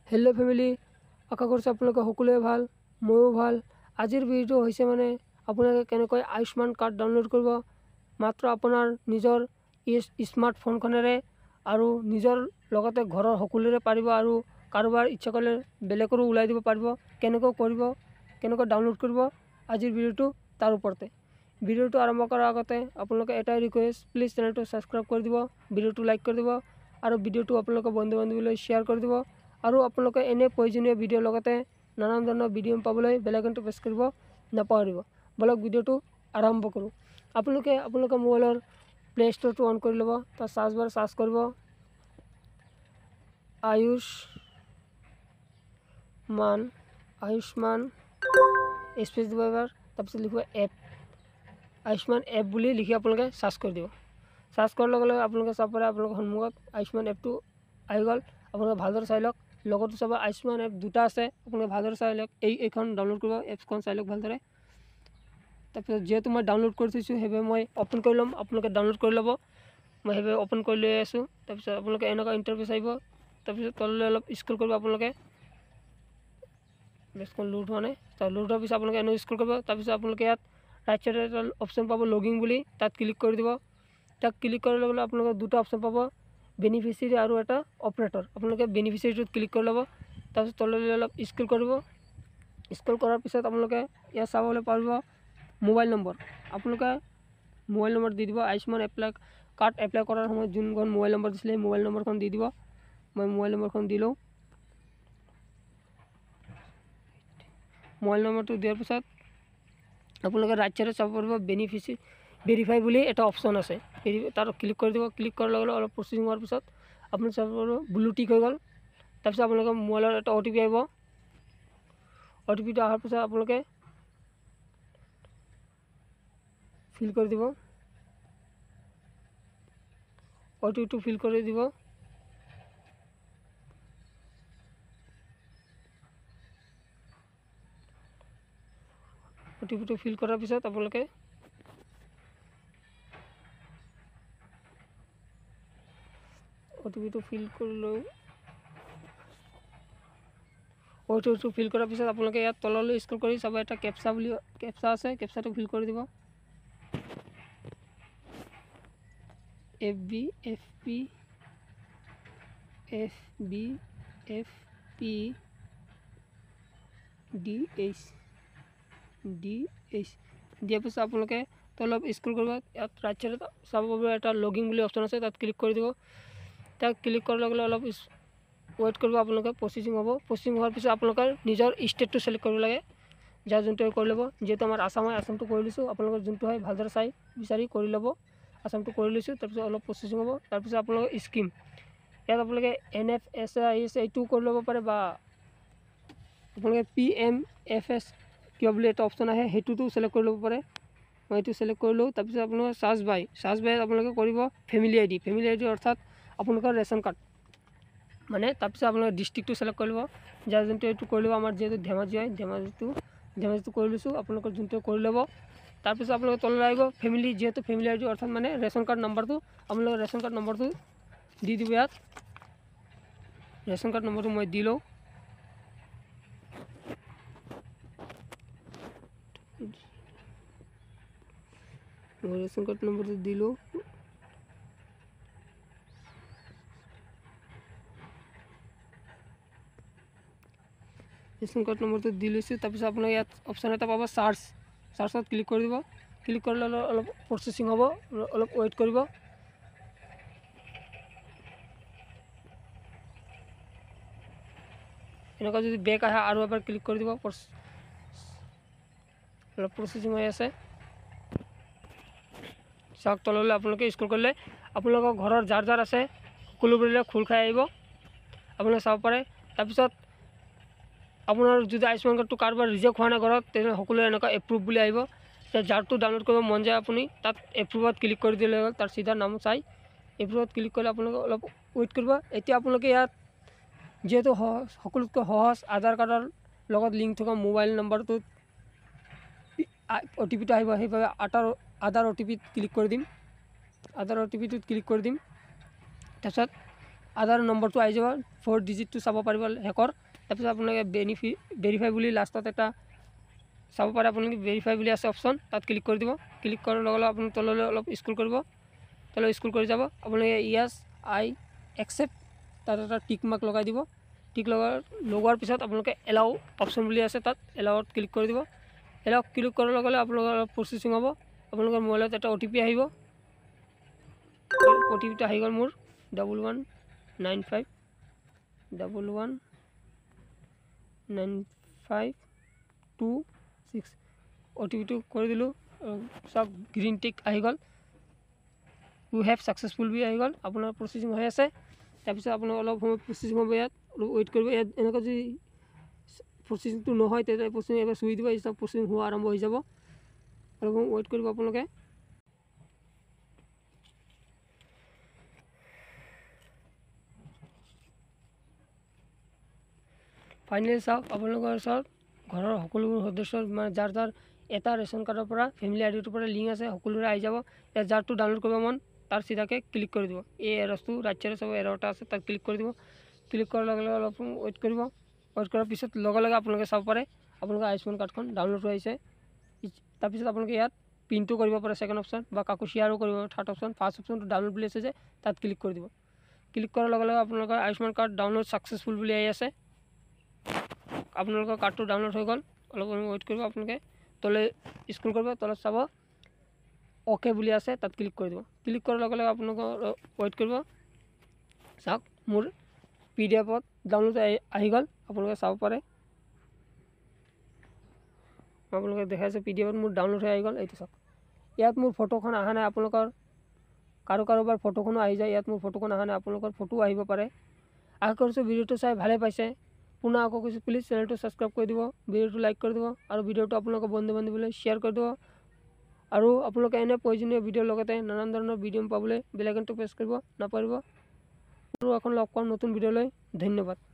Hello' family, আশা কৰিছোঁ আপোনালোকে সকলোৱে ভাল, ময়ো ভাল। আজিৰ ভিডিঅ'টো হৈছে মানে আপোনালোকে কেনেকৈ আয়ুষ্মান কাৰ্ড ডাউনলোড কৰিব মাত্ৰ আপোনাৰ নিজৰ স্মাৰ্টফোনখনেৰে আৰু নিজৰ লগতে ঘৰৰ সকলোৰে পাৰিব আৰু কাৰোবাৰ ইচ্ছা কৰিলে বেলেগৰো ওলাই দিব পাৰিব। কেনেকৈ কৰিব, কেনেকৈ ডাউনলোড কৰিব আজিৰ ভিডিঅ'টো তাৰ ওপৰতে। ভিডিঅ'টো আৰম্ভ কৰাৰ আগতে আপোনালোকে এটাই ৰিকুৱেষ্ট, প্লিজ চেনেলটো ছাবস্ক্ৰাইব কৰি দিব, ভিডিঅ'টো লাইক কৰি দিব আৰু ভিডিঅ'টো আপোনালোকে বন্ধু বান্ধৱীলৈ শ্বেয়াৰ কৰি দিব। আৰু আপোনালোকে এনে প্ৰয়োজনীয় ভিডিঅ'ৰ লগতে নানান ধৰণৰ ভিডিঅ' পাবলৈ বেল আইকনটো প্ৰেছ কৰিব নাপাহৰিব। বলক ভিডিঅ'টো আৰম্ভ কৰোঁ। আপোনালোকৰ মোবাইলৰ প্লে ষ্ট'ৰটো অন কৰি ল'ব। তাৰ চাৰ্চ বাৰ চাৰ্চ কৰিব আয়ুষ্মান স্পেচ দিব এবাৰ, তাৰপিছত লিখিব এপ, আয়ুষ্মান এপ বুলি লিখি আপোনালোকে চাৰ্চ কৰি দিব। চাৰ্চ কৰাৰ লগে লগে আপোনালোকে চাব পাৰে আপোনালোকৰ সন্মুখত আয়ুষ্মান এপটো আহি গ'ল। আপোনালোকে ভালদৰে চাই লওক। লগতো চাব আয়ুষ্মান এপ দুটা আছে, আপোনালোকে ভালদৰে চাই লওক। এইখন ডাউনলোড কৰিব, এপছখন চাই লওক ভালদৰে। তাৰপিছত যিহেতু মই ডাউনলোড কৰি থৈছোঁ সেইবাবে মই অ'পেন কৰি ল'ম, আপোনালোকে ডাউনলোড কৰি ল'ব। মই সেইবাবে অ'পেন কৰি লৈ আছোঁ। তাৰপিছত আপোনালোকে এনেকুৱা ইণ্টাৰফেচ আহিব। তাৰপিছত তললৈ অলপ স্ক্ৰল কৰিব আপোনালোকে। বেছখন লোড হোৱা নাই। লোড হোৱাৰ পিছত আপোনালোকে এনেকৈ স্ক্ৰল কৰিব। তাৰপিছত আপোনালোকে ইয়াত ৰাইট চাইডে এটা অপশ্যন পাব লগিং বুলি, তাত ক্লিক কৰি দিব। তাক ক্লিক কৰাৰ লগে লগে আপোনালোকে দুটা অপশ্যন পাব, বেনিফিচিয়াৰী আৰু এটা অপাৰেটৰ। আপোনালোকে বেনিফিচিয়াৰীটোত ক্লিক কৰি ল'ব। তাৰপিছত তললৈ অলপ স্ক্ৰল কৰিব। স্ক্ৰল কৰাৰ পিছত আপোনালোকে ইয়াত চাবলৈ পাৰিব মোবাইল নম্বৰ। আপোনালোকে মোবাইল নম্বৰ দি দিব। আয়ুষ্মান কাৰ্ড এপ্লাই কৰাৰ সময়ত যোনখন মোবাইল নম্বৰ দিছিলে সেই মোবাইল নম্বৰখন দি দিব। মই মোবাইল নম্বৰখন দি লওঁ। মোবাইল নম্বৰটো দিয়াৰ পিছত আপোনালোকে ৰাইট চাইডত চাব পাৰিব ভেৰিফাই বুলি এটা অপশ্যন আছে, তাত ক্লিক কৰি দিব। ক্লিক কৰাৰ লগে লগে অলপ প্ৰচেছিং হোৱাৰ পিছত আপোনালোকে চাব পাৰিব ব্লু টিক হৈ গ'ল। তাৰপিছত আপোনালোকৰ মোবাইলত এটা OTP আহিব। OTPটো অহাৰ পিছত আপোনালোকে ফিল কৰি দিব। OTPটো ফিল কৰি দিব। OTPটো ফিল কৰাৰ পিছত আপোনালোকে OTPটো ফিল কৰি লৈ OTPটো ফিল কৰাৰ পিছত আপোনালোকে ইয়াত তললৈ স্ক্ৰল কৰি চাব, এটা কেপচা আছে, কেপচাটো ফিল কৰি দিব। FBFPDH দিয়াৰ পিছত আপোনালোকে তলত স্ক্ৰল কৰিব। ইয়াত ৰাইট চাইডত চাব পাৰিব এটা লগিং বুলি অপশ্যন আছে, তাত ক্লিক কৰি দিব। তাক ক্লিক কৰাৰ লগে লগে অলপ ৱেইট কৰিব, আপোনালোকে প্ৰচেছিং হ'ব। প্ৰচেছিং হোৱাৰ পিছত আপোনালোকৰ নিজৰ ষ্টেটটো চিলেক্ট কৰিব লাগে, যাৰ যোনটো কৰি ল'ব। যিহেতু আমাৰ আসাম হয়, আসামটো কৰি লৈছোঁ। আপোনালোকৰ যোনটো হয় ভালদৰে চাই বিচাৰি কৰি ল'ব। আসামটো কৰি লৈছোঁ। তাৰপিছত অলপ প্ৰচেছিং হ'ব। তাৰপিছত আপোনালোকৰ স্কিম, ইয়াত আপোনালোকে NFSIS এইটোও কৰি ল'ব পাৰে, বা আপোনালোকে PMFS কিয় বুলি এটা অপশ্যন আহে সেইটোতো চিলেক্ট কৰি ল'ব পাৰে। মই এইটো চিলেক্ট কৰিলোঁ। তাৰপিছত আপোনালোকে চাৰ্চ বাইত আপোনালোকে কৰিব ফেমিলি ID অৰ্থাৎ আপোনালোকৰ ৰেচন কাৰ্ড মানে। তাৰপিছত আপোনালোকে ডিষ্ট্ৰিক্টটো চিলেক্ট কৰি ল'ব, যাৰ যোনটো এইটো কৰি ল'ব। আমাৰ যিহেতু ধেমাজি হয়, ধেমাজিটো কৰি লৈছোঁ। আপোনালোকৰ যোনটো কৰি ল'ব। তাৰপিছত আপোনালোকে তললৈ আহিব, যিহেতু ফেমিলি ID অৰ্থাৎ মানে ৰেচন কাৰ্ড নম্বৰটো, আপোনালোকে ৰেচন কাৰ্ড নম্বৰটো দি দিব। ইয়াত ৰেচন কাৰ্ড নম্বৰটো মই দি লওঁ। ৰেচন কাৰ্ড নম্বৰটো দিলোঁ। ৰেচন কাৰ্ড নম্বৰটো দি লৈছোঁ। তাৰপিছত আপোনালোকে ইয়াত অপশ্যন এটা পাব চাৰ্চত ক্লিক কৰি দিব। ক্লিক কৰিলে অলপ প্ৰচেছিং হ'ব, অলপ ৱেইট কৰিব। এনেকুৱা যদি বেক আহে আৰু এবাৰ ক্লিক কৰি দিব। অলপ প্ৰচেছিং হৈ আছে, চাওক তললৈ আপোনালোকে স্ক্ৰল কৰিলে আপোনালোকৰ ঘৰৰ যাৰ আছে সকলোবোৰলৈ খোল খাই আহিব, আপোনালোকে চাব পাৰে। তাৰপিছত আপোনাৰ যদি আয়ুষ্মান কাৰ্ডটো কাৰোবাৰ ৰিজেক্ট হোৱা নাই ঘৰত, তেনেহ'লে সকলোৱে এনেকুৱা এপ্ৰুভ বুলি আহিব। যাৰটো ডাউনলোড কৰিব মন যায় আপুনি তাত এপ্ৰুভত ক্লিক কৰি দিলে হ'ল। তাৰ চিধা নাম চাই এপ্ৰুভত ক্লিক কৰিলে আপোনালোকে অলপ ৱেইট কৰিব। এতিয়া আপোনালোকে ইয়াত যিহেতু সকলোতকৈ সহজ আধাৰ কাৰ্ডৰ লগত লিংক থকা মোবাইল নম্বৰটোত OTPটো আহিব, সেইবাবে আধাৰ OTPত ক্লিক কৰি দিম। আধাৰ OTPটোত ক্লিক কৰি দিম। তাৰপিছত আধাৰ নম্বৰটো আহি যাব 4 ডিজিটটো চাব পাৰিব হেকৰ। তাৰপিছত আপোনালোকে ভেৰিফাই বুলি লাষ্টত এটা চাব পাৰে, আপোনালোকে ভেৰিফাই বুলি আছে অপশ্যন, তাত ক্লিক কৰি দিব। ক্লিক কৰাৰ লগে লগে আপুনি তললৈ অলপ স্ক্ৰল কৰিব, তললৈ স্ক্ৰল কৰি যাব। আপোনালোকে য়েছ আই একচেপ্ট তাত এটা টিক মাৰ্ক লগাই দিব। টিক লগোৱাৰ পিছত আপোনালোকে এলাও অপশ্যন বুলি আছে, তাত এলাওত ক্লিক কৰি দিব। এলাও ক্লিক কৰাৰ লগে লগে আপোনালোকৰ অলপ প্ৰচেচিং হ'ব। আপোনালোকৰ মোবাইলত এটা OTP আহিব। OTPটো আহি গ'ল মোৰ 1195119526। OTPটো কৰি দিলোঁ, চব গ্ৰীণ টিক আহি গ'ল। ইউ হেভ ছাকচেছফুল বুলি আহি গ'ল, আপোনাৰ প্ৰচেচিং হৈ আছে। তাৰপিছত আপোনাৰ অলপ সময় প্ৰচেচিং হ'ব, ইয়াত অলপ ৱেইট কৰিব। ইয়াত এনেকুৱা যদি প্ৰচেচিংটো নহয় তেতিয়া প্ৰচেচিং এবাৰ চুই দিব, এই চব প্ৰচেচিং হোৱা আৰম্ভ হৈ যাব। অলপ সময় ৱেইট কৰিব আপোনালোকে। ফাইনেলি চাওক, আপোনালোকৰ ওচৰত ঘৰৰ সকলোবোৰ সদস্যৰ মানে যাৰ যাৰ এটা ৰেচন কাৰ্ডৰ পৰা ফেমিলি আইডিটোৰ পৰা লিংক আছে সকলোৰে আহি যাব। ইয়াত যাৰটো ডাউনলোড কৰিব মন তাৰ চিধাকৈ ক্লিক কৰি দিব। এই এৰছটো ৰাইট চাব এৰ এটা আছে, তাত ক্লিক কৰি দিব। ক্লিক কৰাৰ লগে লগে অলপ ৱেইট কৰিব। ৱেইট কৰাৰ পিছত লগে লগে আপোনালোকে চাব পাৰে আপোনালোকৰ আয়ুষ্মান কাৰ্ডখন ডাউনলোড হৈ আহিছে। তাৰপিছত আপোনালোকে ইয়াত পিনটো কৰিব পাৰে, ছেকেণ্ড অপশ্যন, বা কাকো শ্বেয়াৰো কৰিব পাৰে, থাৰ্ড অপশ্যন। ফাৰ্ষ্ট অপশ্যনটো ডাউনলোড বুলি আছে যে, তাত ক্লিক কৰি দিব। ক্লিক কৰাৰ লগে লগে আপোনালোকৰ আয়ুষ্মান কাৰ্ড ডাউনলোড ছাকচেছফুল বুলি আহি আছে। আপোনালোকৰ কাৰ্ডটো ডাউনলোড হৈ গ'ল। অলপ ৱেইট কৰিব, আপোনালোকে তলে স্ক্ৰল কৰিব, তলত চাব অ'কে বুলি আছে, তাত ক্লিক কৰি দিব। ক্লিক কৰাৰ লগে লগে আপোনালোকৰ ৱেইট কৰিব। চাওক মোৰ PDF-ত ডাউনলোড আহি গ'ল, আপোনালোকে চাব পাৰে। আপোনালোকে দেখাইছে PDF-ত মোৰ ডাউনলোড হৈ আহি গ'ল। এইটো চাওক, ইয়াত মোৰ ফটোখন অহা নাই। আপোনালোকৰ কাৰোবাৰ ফটোখনো আহি যায়, ইয়াত মোৰ ফটোখন অহা নাই, আপোনালোকৰ ফটো আহিব পাৰে। আশা কৰিছোঁ ভিডিঅ'টো চাই ভালে পাইছে। পুনৰ আকৌ কৈছোঁ, প্লিজ চেনেলটো ছাবস্ক্ৰাইব কৰি দিব, ভিডিঅ'টো লাইক কৰি দিব, আৰু ভিডিঅ'টো আপোনালোকৰ বন্ধু বান্ধৱীলৈ শ্বেয়াৰ কৰি দিব। আৰু আপোনালোকে এনে প্ৰয়োজনীয় ভিডিঅ'ৰ লগতে নানান ধৰণৰ ভিডিঅ' পাবলৈ বেল আইকনটো প্ৰেছ কৰিব নাপাহৰিব। আৰু এখন লগ পাম নতুন ভিডিঅ'লৈ। ধন্যবাদ।